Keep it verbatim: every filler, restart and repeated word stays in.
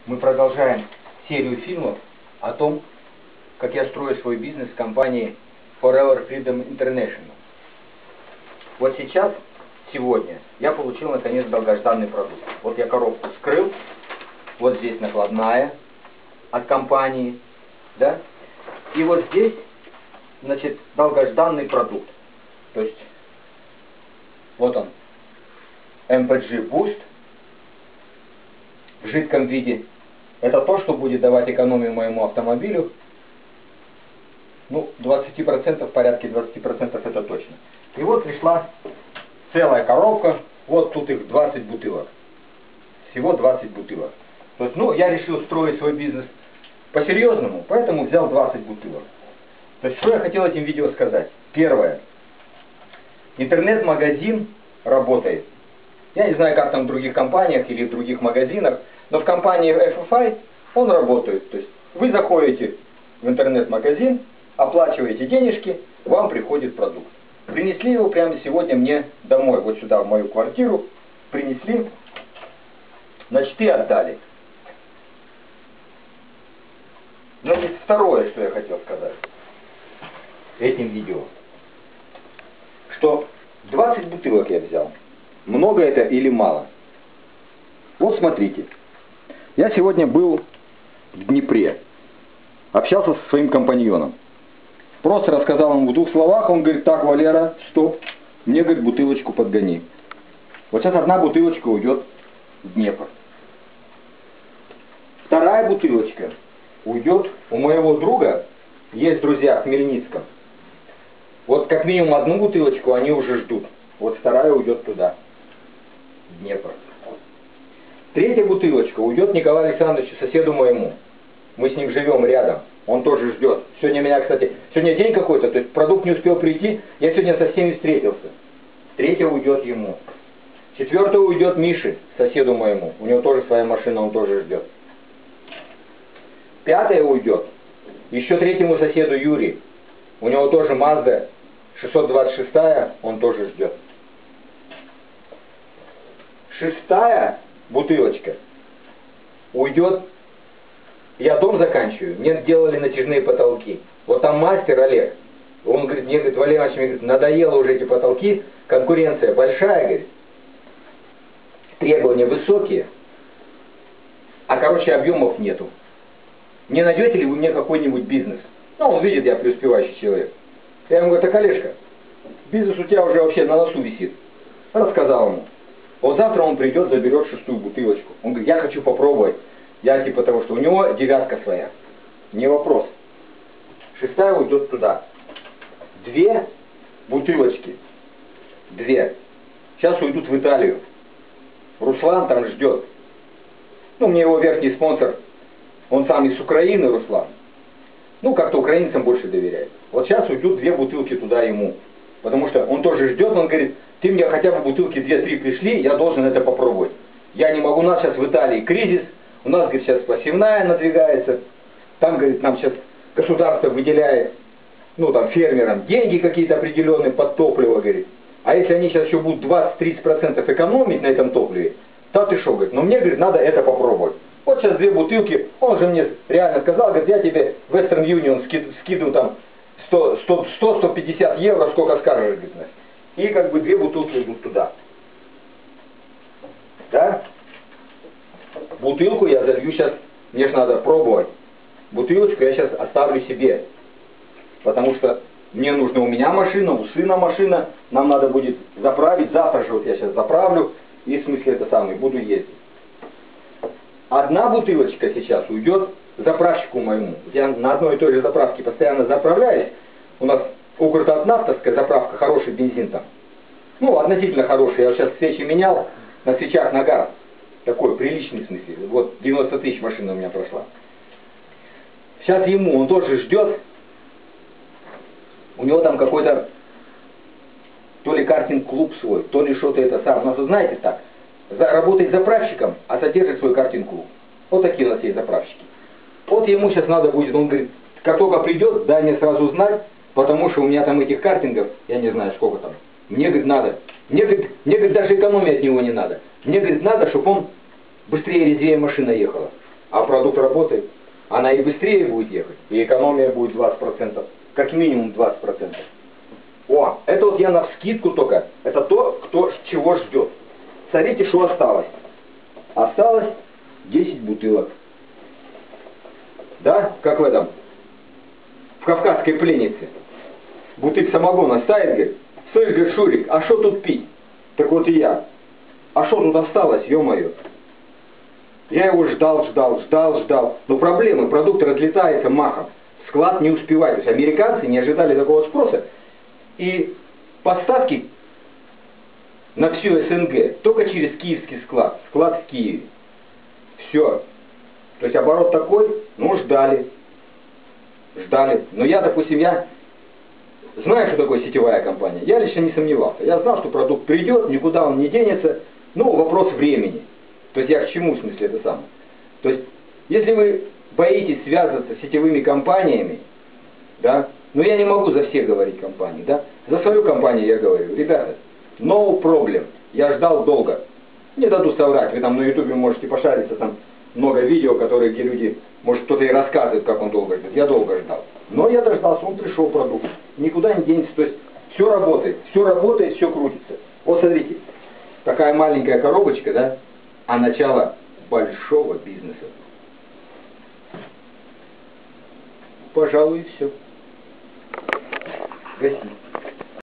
Мы продолжаем серию фильмов о том, как я строю свой бизнес в компании Forever Freedom International. Вот сейчас, сегодня, я получил наконец долгожданный продукт. Вот я коробку вскрыл, вот здесь накладная от компании, да, и вот здесь, значит, долгожданный продукт. То есть, вот он, эм пэ джи Boost в жидком виде. Это то, что будет давать экономию моему автомобилю. Ну, двадцать процентов, в порядке двадцати процентов это точно. И вот пришла целая коробка, вот тут их двадцать бутылок. Всего двадцать бутылок. То есть, ну, я решил строить свой бизнес по-серьезному, поэтому взял двадцать бутылок. То есть, что я хотел этим видео сказать? Первое. Интернет-магазин работает. Я не знаю, как там в других компаниях или в других магазинах, но в компании эф эф ай он работает. То есть, вы заходите в интернет-магазин, оплачиваете денежки, вам приходит продукт. Принесли его прямо сегодня мне домой, вот сюда, в мою квартиру, принесли, значит, и отдали. Значит, второе, что я хотел сказать этим видео, что двадцать бутылок я взял. Много это или мало? Вот смотрите, я сегодня был в Днепре, общался со своим компаньоном. Просто рассказал ему в двух словах, он говорит: так, Валера, стоп, мне, говорит, бутылочку подгони. Вот сейчас одна бутылочка уйдет в Днепр. Вторая бутылочка уйдет у моего друга, есть друзья в Хмельницком. Вот как минимум одну бутылочку они уже ждут. Вот вторая уйдет туда, в Днепр. Третья бутылочка уйдет Николаю Александровичу, соседу моему. Мы с ним живем рядом. Он тоже ждет. Сегодня меня, кстати, сегодня день какой-то, то есть продукт не успел прийти, я сегодня со всеми встретился. Третья уйдет ему. Четвертая уйдет Мише, соседу моему. У него тоже своя машина, он тоже ждет. Пятая уйдет еще третьему соседу Юрий. У него тоже Mazda шестьсот двадцать шесть, он тоже ждет. Шестая бутылочка уйдет. Я дом заканчиваю, мне делали натяжные потолки. Вот там мастер Олег, он говорит, мне говорит, Валерий Иванович, мне говорит, надоело уже эти потолки, конкуренция большая, говорит, требования высокие, а, короче, объемов нету. Не найдете ли вы мне какой-нибудь бизнес? Ну, он видит, я преуспевающий человек. Я ему говорю: так, Олежка, бизнес у тебя уже вообще на носу висит. Рассказал ему. Вот завтра он придет, заберет шестую бутылочку. Он говорит: я хочу попробовать. Я типа того, что у него девятка своя. Не вопрос. Шестая уйдет туда. Две бутылочки. Две. Сейчас уйдут в Италию. Руслан там ждет. Ну, мне его верхний спонсор, он сам из Украины, Руслан. Ну, как-то украинцам больше доверяет. Вот сейчас уйдут две бутылки туда ему. Потому что он тоже ждет, он говорит: ты мне хотя бы бутылки две-три пришли, я должен это попробовать. Я не могу, у нас сейчас в Италии кризис. У нас, говорит, сейчас посевная надвигается, там, говорит, нам сейчас государство выделяет, ну, там, фермерам деньги какие-то определенные под топливо, говорит. А если они сейчас еще будут двадцать-тридцать процентов экономить на этом топливе, то ты что, говорит, но мне, говорит, надо это попробовать. Вот сейчас две бутылки, он же мне реально сказал, говорит, я тебе в Western Union ски, скину там сто-сто пятьдесят евро, сколько скажешь, говорит. И как бы две бутылки идут туда. Да? Бутылку я залью сейчас, мне же надо пробовать. Бутылочку я сейчас оставлю себе. Потому что мне нужна у меня машина, у сына машина. Нам надо будет заправить. Завтра же вот я сейчас заправлю. И в смысле это самое, буду ездить. Одна бутылочка сейчас уйдет заправщику моему. Я на одной и той же заправке постоянно заправляюсь. У нас Укртатнафтовская заправка, хороший бензин там. Ну, относительно хороший. Я сейчас свечи менял на свечах на газ. Такой приличный, в смысле. Вот девяносто тысяч машина у меня прошла. Сейчас ему, он тоже ждет. У него там какой-то то ли картинг-клуб свой, то ли что-то это сам. У нас, вы знаете, так, за, работает заправщиком, а содержит свой картинг-клуб. Вот такие у нас есть заправщики. Вот ему сейчас надо будет, он говорит, как только придет, дай мне сразу знать, потому что у меня там этих картингов, я не знаю сколько там. Мне, говорит, надо. Мне, говорит, мне, говорит, даже экономии от него не надо. Мне, говорит, надо, чтобы он быстрее, резвее машина ехала. а продукт работает, она и быстрее будет ехать, и экономия будет двадцать процентов, как минимум двадцать процентов. О, это вот я навскидку только, это то, кто чего ждет. Смотрите, что осталось. Осталось десять бутылок. Да, как в этом, в Кавказской пленнице. Бутыль самогона ставит, говорит, слышь, говорит, Шурик, а что тут пить? Так вот и я. А что тут осталось, ё-моё? Я его ждал, ждал, ждал, ждал. Но проблемы, продукт разлетается махом. Склад не успевает. То есть американцы не ожидали такого спроса. И поставки на всю СНГ только через киевский склад. Склад в Киеве. Все. То есть оборот такой, ну ждали. Ждали. Но я, допустим, я знаю, что такое сетевая компания. Я лично не сомневался. Я знал, что продукт придет, никуда он не денется. Ну, вопрос времени. То есть я к чему, в смысле, это самое? То есть, если вы боитесь связываться с сетевыми компаниями, да, но я не могу за всех говорить компании, да, за свою компанию я говорю, ребята, no problem, я ждал долго, не даду соврать, вы там на ютубе можете пошариться, там много видео, которые, где люди, может кто-то и рассказывает, как он долго ждет, я долго ждал, но я дождался, он пришел продукт, никуда не денется, то есть все работает, все работает, все крутится. Вот смотрите, такая маленькая коробочка, да, а начало большого бизнеса. Пожалуй, и все. Гаси.